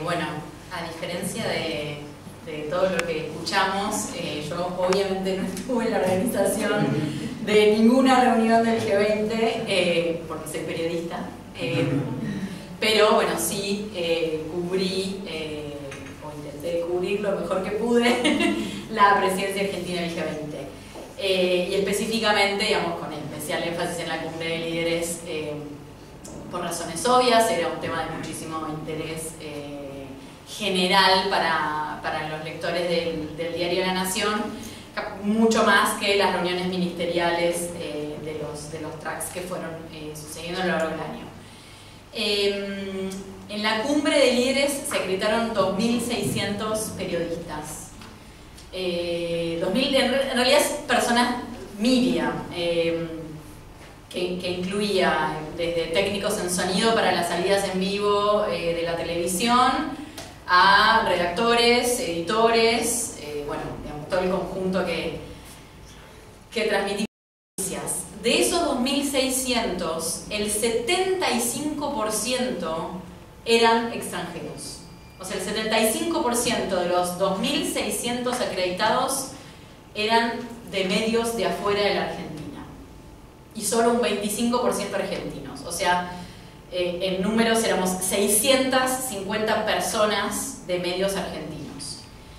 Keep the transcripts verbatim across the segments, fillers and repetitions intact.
bueno, a diferencia de, de todo lo que escuchamos, eh, yo obviamente no estuve en la organización de ninguna reunión del G veinte, eh, porque soy periodista, eh, pero bueno, sí eh, cubrí, eh, o intenté cubrir lo mejor que pude, la presidencia argentina del G veinte. Eh, y específicamente, digamos, con especial énfasis en la cumbre de líderes, eh, por razones obvias, era un tema de muchísimo interés eh, general para, para los lectores del, del diario La Nación, mucho más que las reuniones ministeriales eh, de, los, de los tracks que fueron eh, sucediendo a lo largo del año. Eh, en la cumbre de líderes se acreditaron dos mil seiscientos periodistas. Eh, dos mil, en realidad personas media, eh, que, que incluía desde técnicos en sonido para las salidas en vivo eh, de la televisión, a redactores, editores, eh, bueno, digamos, todo el conjunto que, que transmitía noticias. De esos dos mil seiscientos, el setenta y cinco por ciento eran extranjeros. O sea, el setenta y cinco por ciento de los dos mil seiscientos acreditados eran de medios de afuera de la Argentina. Y solo un veinticinco por ciento argentinos. O sea, eh, en números éramos seiscientas cincuenta personas de medios argentinos.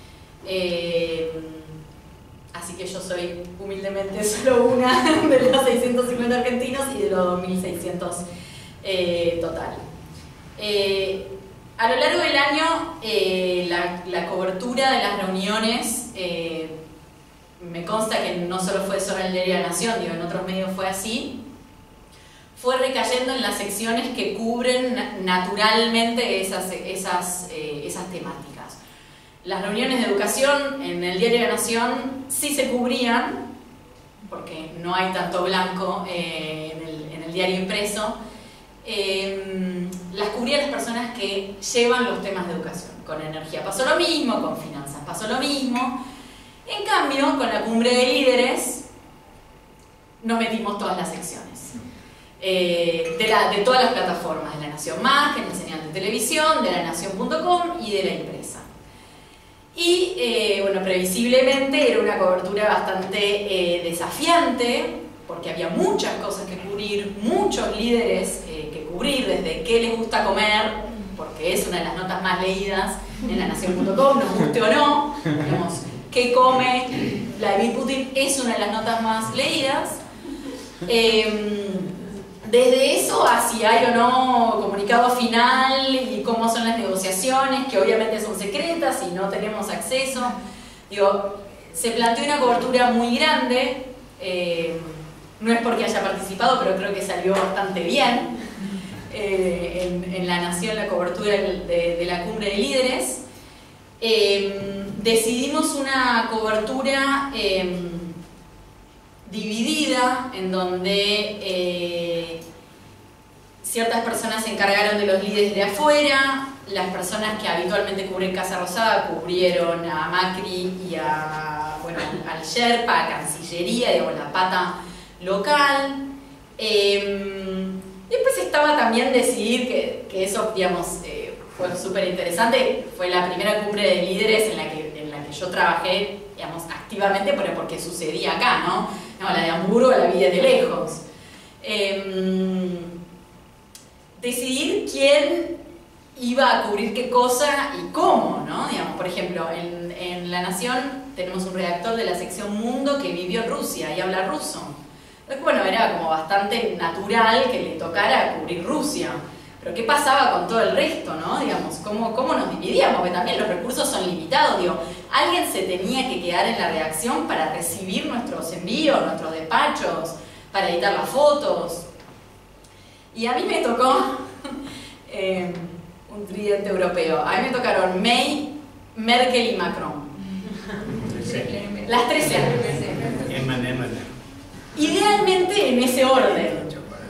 Eh, así que yo soy humildemente solo una de los seiscientos cincuenta argentinos y de los dos mil seiscientos eh, total. Eh, A lo largo del año, eh, la, la cobertura de las reuniones, eh, me consta que no solo fue sobre el diario La Nación, digo, en otros medios fue así, fue recayendo en las secciones que cubren naturalmente esas, esas, eh, esas temáticas. Las reuniones de educación en el diario La Nación sí se cubrían, porque no hay tanto blanco eh, en, el, en el diario impreso. Eh, las cubrían las personas que llevan los temas de educación. Con energía pasó lo mismo, con finanzas pasó lo mismo. En cambio, con la cumbre de líderes nos metimos todas las secciones eh, de, la, de todas las plataformas, de La Nación Más, que es la señal de televisión, de la nación punto com y de la impresa. Y eh, bueno, previsiblemente era una cobertura bastante eh, desafiante, porque había muchas cosas que cubrir, muchos líderes eh, que cubrir, desde qué les gusta comer, porque es una de las notas más leídas en la nación punto com, nos guste o no, digamos, qué come Vladimir Putin es una de las notas más leídas. Eh, desde eso a si hay o no comunicado final y cómo son las negociaciones, que obviamente son secretas y no tenemos acceso, digo, se planteó una cobertura muy grande. eh, No es porque haya participado, pero creo que salió bastante bien eh, en, en La Nación la cobertura de, de la cumbre de líderes. Eh, decidimos una cobertura eh, dividida, en donde eh, ciertas personas se encargaron de los líderes de afuera, las personas que habitualmente cubren Casa Rosada cubrieron a Macri y a, bueno, al Sherpa, a Cancillería, digamos, la pata local. Eh, después estaba también decidir que, que eso, digamos, eh, fue súper interesante. Fue la primera cumbre de líderes en la que, en la que yo trabajé, digamos, activamente, pero porque sucedía acá, ¿no? No, la de Hamburgo la vi de lejos. Eh, decidir quién iba a cubrir qué cosa y cómo, ¿no? Digamos, por ejemplo, en, en La Nación tenemos un redactor de la sección Mundo que vivió en Rusia y habla ruso. Entonces, bueno, era como bastante natural que le tocara cubrir Rusia. Pero ¿qué pasaba con todo el resto, no? Digamos, ¿cómo, cómo nos dividíamos? Porque también los recursos son limitados, digo. Alguien se tenía que quedar en la redacción para recibir nuestros envíos, nuestros despachos, para editar las fotos. Y a mí me tocó eh, un tridente europeo. A mí me tocaron May, Merkel y Macron. Las tres M. Idealmente en ese orden.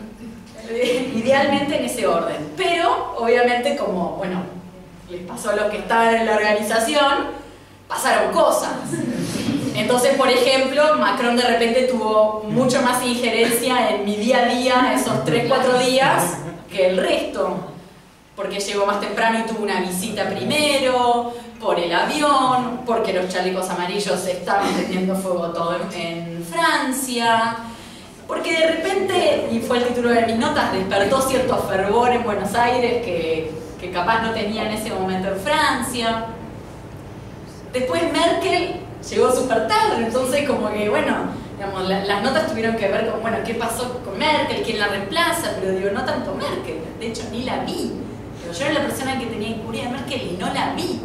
Idealmente en ese orden. Pero, obviamente, como, bueno, les pasó a los que estaban en la organización, pasaron cosas. Entonces, por ejemplo, Macron de repente tuvo mucho más injerencia en mi día a día, esos tres cuatro días, que el resto. porque llegó más temprano y tuvo una visita primero, por el avión, porque los chalecos amarillos estaban teniendo fuego todo en Francia, porque de repente, y fue el título de mis notas, despertó cierto fervor en Buenos Aires que, que capaz no tenía en ese momento en Francia. Después Merkel llegó súper tarde, entonces como que, bueno, digamos, la, las notas tuvieron que ver con, bueno, qué pasó con Merkel, quién la reemplaza, pero digo, no tanto Merkel, de hecho ni la vi. Pero yo era la persona que tenía incuria de Merkel y no la vi.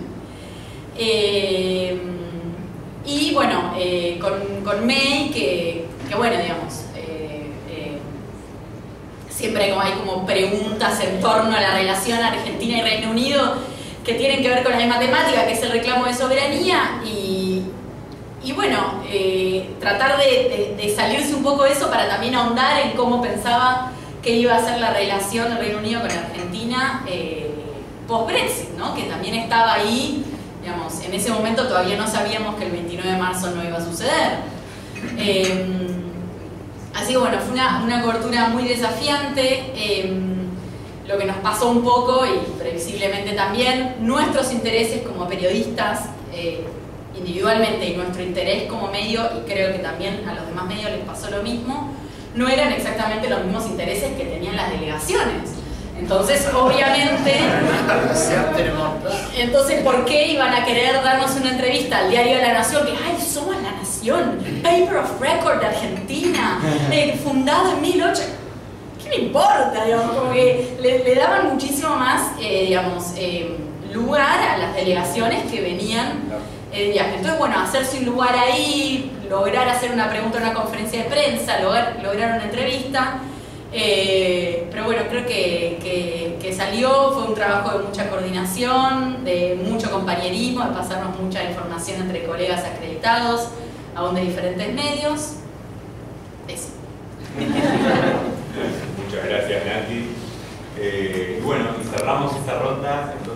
Eh, y bueno, eh, con, con May, que, que bueno, digamos, eh, eh, siempre hay como, hay como preguntas en torno a la relación Argentina y Reino Unido que tienen que ver con la misma temática, que es el reclamo de soberanía, y, y bueno, eh, tratar de, de, de salirse un poco de eso para también ahondar en cómo pensaba que iba a ser la relación del Reino Unido con Argentina eh, post-Brexit, ¿no? Que también estaba ahí, digamos, en ese momento todavía no sabíamos que el veintinueve de marzo no iba a suceder. Eh, así que bueno, fue una, una cobertura muy desafiante. Eh, Lo que nos pasó un poco, y previsiblemente también, nuestros intereses como periodistas eh, individualmente y nuestro interés como medio, y creo que también a los demás medios les pasó lo mismo, no eran exactamente los mismos intereses que tenían las delegaciones. Entonces, obviamente, entonces, ¿por qué iban a querer darnos una entrevista al Diario de la Nación? Que, ay, somos La Nación, Paper of Record de Argentina, eh, fundado en mil ochocientos... ¿Qué me importa? Digamos, como que le, le daban muchísimo más, eh, digamos, eh, lugar a las delegaciones que venían eh, de viaje. Entonces, bueno, hacerse un lugar ahí, lograr hacer una pregunta en una conferencia de prensa, lograr, lograr una entrevista. Eh, pero bueno, creo que, que, que salió, fue un trabajo de mucha coordinación, de mucho compañerismo, de pasarnos mucha información entre colegas acreditados, aún de diferentes medios. Eso. Muchas gracias, Nati. Eh, bueno, y cerramos esta ronda.